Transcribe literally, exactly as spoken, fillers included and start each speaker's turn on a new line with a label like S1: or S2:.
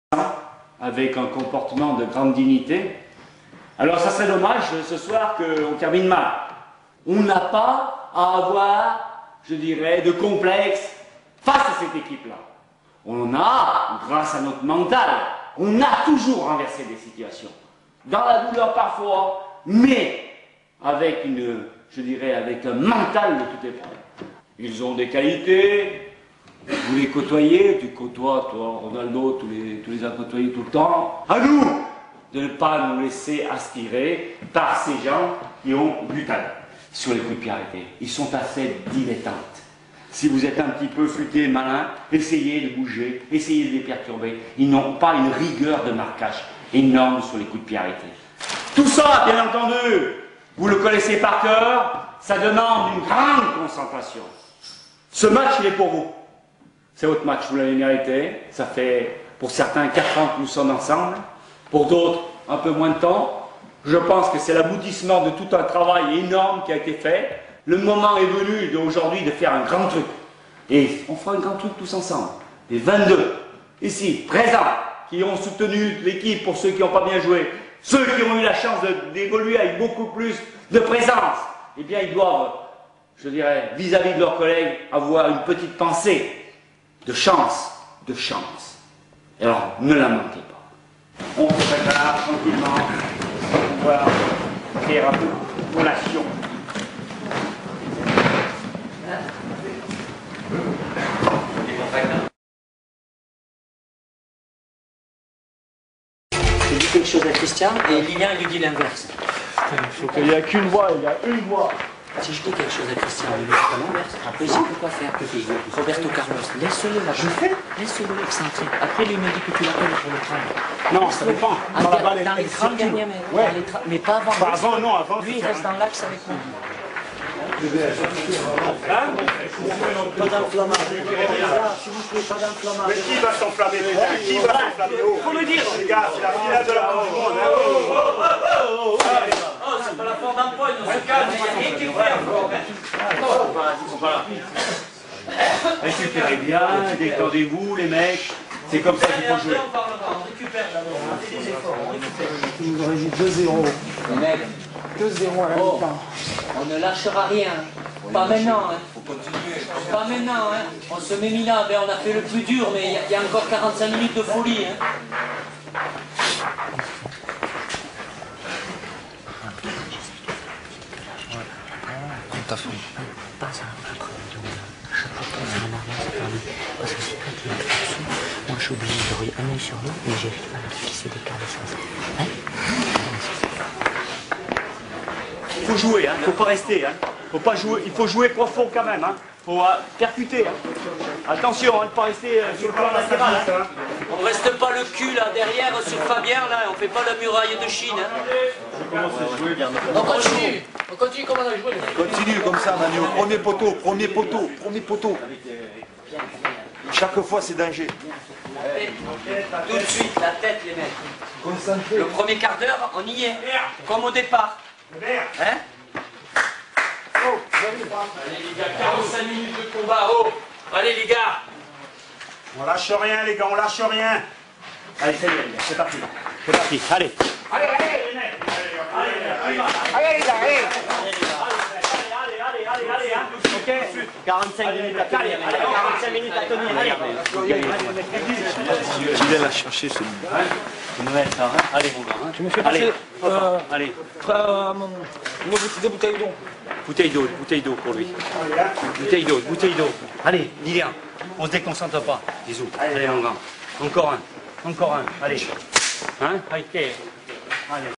S1: avec un comportement de grande dignité. Alors ça serait dommage ce soir qu'on termine mal. On n'a pas à avoir, je dirais, de complexe face à cette équipe-là. On a, grâce à notre mental, on a toujours renversé des situations. Dans la douleur parfois, mais avec une, je dirais, avec un mental de toute épreuve. Ils ont des qualités. Vous les côtoyez, tu côtoies, toi, Ronaldo, tous les, tous les as côtoyés tout le temps. À nous de ne pas nous laisser aspirer par ces gens qui ont du talent sur les coups de pied arrêtés. Ils sont assez dilettantes. Si vous êtes un petit peu futé, malin, essayez de bouger, essayez de les perturber. Ils n'ont pas une rigueur de marquage énorme sur les coups de pied arrêtés. Tout ça, bien entendu, vous le connaissez par cœur, ça demande une grande concentration. Ce match, il est pour vous. C'est votre match, vous l'avez mérité. Ça fait pour certains quatre ans que nous sommes ensemble. Pour d'autres, un peu moins de temps. Je pense que c'est l'aboutissement de tout un travail énorme qui a été fait. Le moment est venu d'aujourd'hui de faire un grand truc. Et on fera un grand truc tous ensemble. Les vingt-deux, ici, présents, qui ont soutenu l'équipe pour ceux qui n'ont pas bien joué, ceux qui ont eu la chance d'évoluer avec beaucoup plus de présence, eh bien ils doivent, je dirais, vis-à-vis de leurs collègues, avoir une petite pensée de chance, de chance. Et alors, ne la manquez pas. On se prépare tranquillement pour pouvoir faire un peu de collation.
S2: Il dit quelque chose à Christian et Lilian lui dit l'inverse.
S3: Il faut qu'il n'y ait qu'une voix, il y a une voix.
S2: Si je dis quelque chose à Christian, il lui dit pas l'inverse. Après, il sait plus quoi faire. Roberto Carlos, laisse-le là. Je fais Laisse-le excentré. Après, lui me dit que tu l'appelles pour le prendre.
S3: Non, ça dépend.
S2: Ah, dans, dans, dans les trente dernières minutes. Ouais. Mais pas avant.
S3: Pas avant, non, avant.
S2: Lui, il reste dans l'axe avec moi.
S3: Hein?
S4: Pas d'enflammage. Si vous ne faites pas d'enflammage.
S3: Mais qui va s'enflammer? Qui va s'enflammer? Oh, faut le dire, les gars, c'est la finale de la Coupe du Monde.
S5: Oh, c'est pas la forme d'un poil, on se calme, il n'y a rien qui est fait encore.
S1: Récupérez bien, détendez-vous les mecs. C'est comme ça qu'il faut jouer.
S5: On récupère d'abord, on fait des efforts, on récupère.
S4: Vous aurez dit deux zéro. deux zéro à la
S2: Oh,
S4: mi-temps.
S2: on ne lâchera rien. Pas maintenant. Hein. Pas maintenant. Hein. On se met mis là, ben, on a fait le plus dur, mais il y, y a encore quarante-cinq minutes de folie. Hein.
S6: T'as fait
S2: Pas ça. Chaque fois qu'on a un arrière, c'est perdu. Parce que c'est toi qui es dessous. Moi, je suis obligé de rouler un œil sur l'autre, mais j'arrive à qui se décale sans ça. Hein?
S1: Il faut jouer, hein. Il ne faut pas rester. Hein. Faut pas jouer. Il faut jouer profond quand même. Hein. Il faut euh, percuter. Hein. Attention, hein, de ne pas rester euh, sur le plan latéral. Hein.
S2: On reste pas le cul là derrière sur Fabien là, on fait pas la muraille de Chine. Hein. On continue, on continue comme on a joué.
S6: Continue comme ça, Manu. Premier poteau, premier poteau, premier poteau. Chaque fois, c'est danger.
S2: Tout de suite, la tête les mecs. Le premier quart d'heure, on y est, comme au départ. Hein?
S5: Allez les gars, quarante-cinq minutes de combat, oh! Allez les gars!
S3: On lâche rien, les gars, on lâche rien.
S1: Allez, ça y est, les gars, c'est parti. C'est parti, allez.
S3: Allez, allez, les mecs. Allez, allez,
S1: Allez, les gars, allez. Allez, allez, allez, allez, hein. Ok. quarante-cinq minutes à tenir. Allez, quarante-cinq minutes à tenir.
S6: Il vient la chercher, celui-là.
S1: Tu me mets ça, hein. Allez, mon gars. Hein.
S4: Tu me fais
S1: Allez,
S4: passer euh,
S1: allez.
S4: euh, une bouteille- des bouteilles d'eau.
S1: Bouteille d'eau, bouteille d'eau pour lui. Bouteille d'eau, bouteille d'eau. Allez, Lilian, on se déconcentre pas. Bisous. Allez, mon grand. Encore un, encore un. Allez. Hein? Ok. Allez.